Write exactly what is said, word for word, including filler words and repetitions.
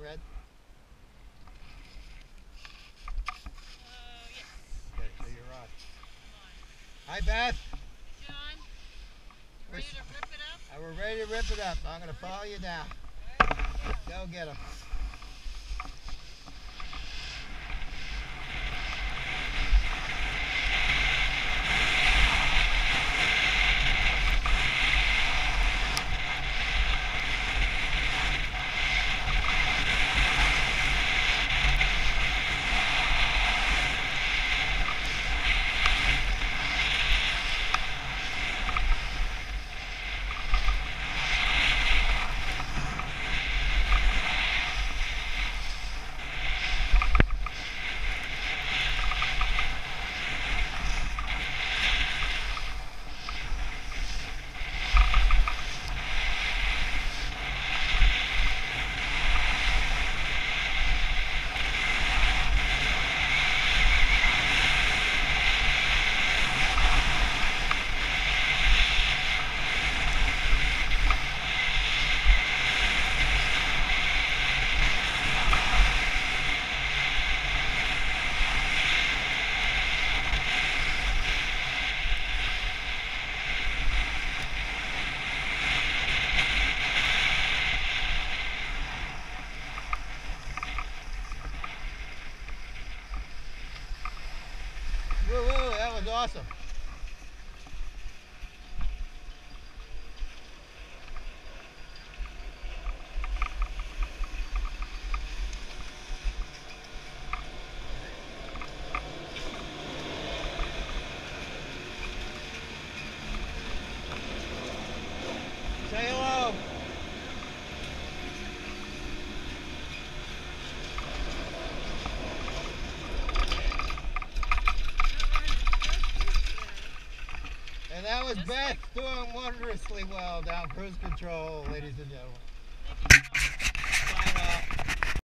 red? Uh, yes. Okay, so you're on. Come on. Hi, Beth. John, ready to rip it up? Uh, we're ready to rip it up. I'm going to follow you now. Go get them. Woo woo, that was awesome. Say hello. And that was Beth doing wondrously well down cruise control, ladies and gentlemen. Thank you, John.